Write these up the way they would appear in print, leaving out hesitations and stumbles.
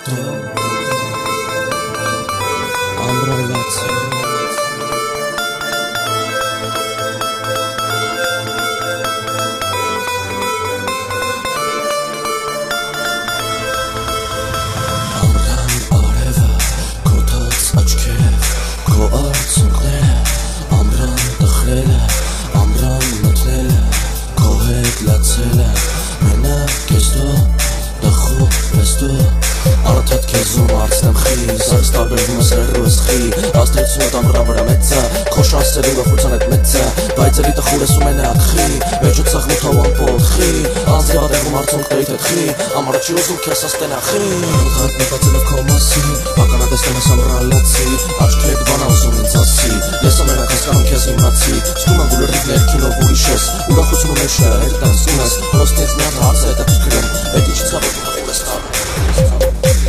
Արդյոք քեզում արցնեմ խի Սարս տարբերվում ես հերրուես խի Աստրեցուն եմ ամրան վրա մեծա Քո շանսեր ուրախության հետ մեծա Բայց էլի տխուր ես ու մենակ խի Մեջը ծաղմու թավան պոտ խի Անձիադեղում արցունքներիդ հետ խի Ամարը չի ուզում քեզ աստենա խի Հատ մտածելով քո մասին Ականատեսնեմ ես ամրալացի Աչքերդ բան ասում ինձ ասի Ես ամենակ հասկանում քեզ իմացի Զգում եմ գուլերիվ ներքինով ուրիշ ես Ուրախությունը մեջ է, հետ անցնում ես Պրոստ ինձ մի հատ հարց է հետաքրքրում Էդ ինչից հավետում խուր ես տանում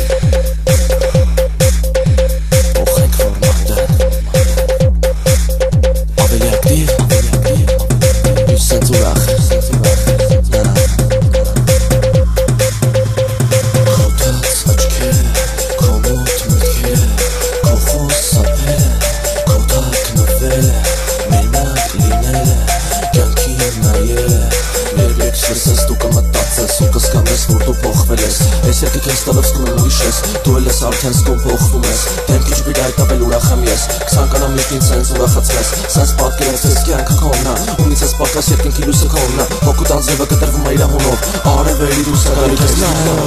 Ես եկեք ես տալով սկում եմ ուրիշ ես Դու էլ ես արդեն սկում փոխվում ես Դեմքի ջբիր այդտավել ուրախ եմ ես 20 կանամ միշտ ինձ ուրախացնես Սենց պատկերես ես կյանքը քոննա Ունից ես պակաս երկինքի լույսը քոննա Հոգու տանձրևը կտրվում է իր հունով Արևելի դուրս ակալի քեզ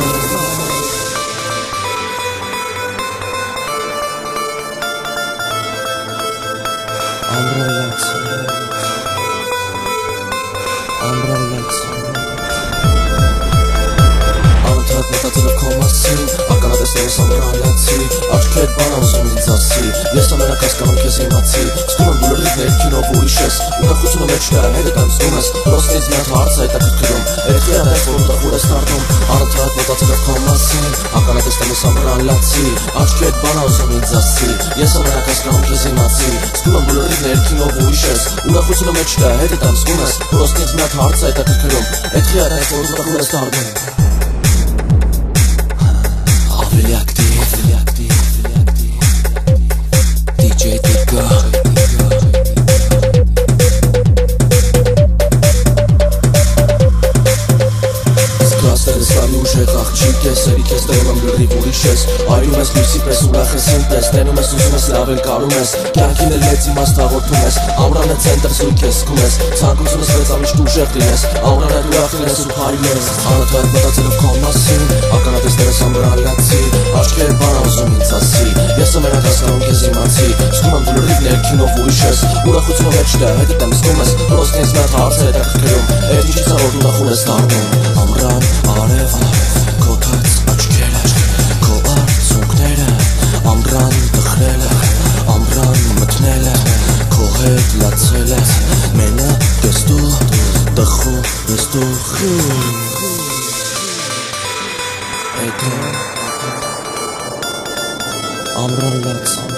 Մտածելով քո մասին Ականատեսնեմ ես ամրալացի Աչքերդ բան ասում ինձ ասի Ես ամենակ հասկանում քեզ իմացի Զգում եմ գուլերիվ ներքինով ուրիշ ես Ուրախությունը մեջ է, հետդ անցնում ես Պրոստ ինձ մի հատ հարց է հետաքրքրում Երեխի ատես որ տխուր ես դառնում Անընդհատ մտածելով քո մասին Ականատեսնեմ ես ամրալացի Աչքերդ բան ասում ինձ ասի Ես ամենակ հասկանում քեզ իմացի Զգում եմ գուլերիվ ներքինով ուրիշ ես Ուրախությունը մեջ է, հետդ անցնում ես Պրոստ ինձ մի հատ հարց է հետաքրքրում Երեխի ատես որ տխուր ես դառնում DJ Digga Զգաստերս կանի ուժեղ աղջիկ ես Էրի կեզ դրում եմ լրիվ ուրիշ ես Այրում ես լույսի պես ուրախ ես ինպես Տենում ես ուզում ես լավ էլ կարում ես Կյանքին էլ մեծ իմաստ հաղորդում ես Ամրան է ցենտր զույգ ես զգում ես Ցանկություն ես մեծ ամիշտ ուժեղ լինես Ամրան այդ ուրախ լինես ու հայր ես Անընդհատ մտածելով քո մասին Ականատեսներ ես ամրալացի Աչքեր բան ասում ինձ ասի Ես ամենակ հասկանում քեզ իմացի Զգում եմ գուլերիվ ներքինով ուրիշ ես Ուրախությունը մեջ է, հետդ եմ զգում ես Պրոստ ինձ մի հատ հարց է հետաքրքրում Էդ ինչից է որ ուրախում ես դառնում Ամրան, արև, քո թաց աչքերը Քո արցունքները Ամրան տխրելը Ամրան մտնելը Քո հետ լացելը Մենակ ես դու Տխուր ես դու Ամրան լաց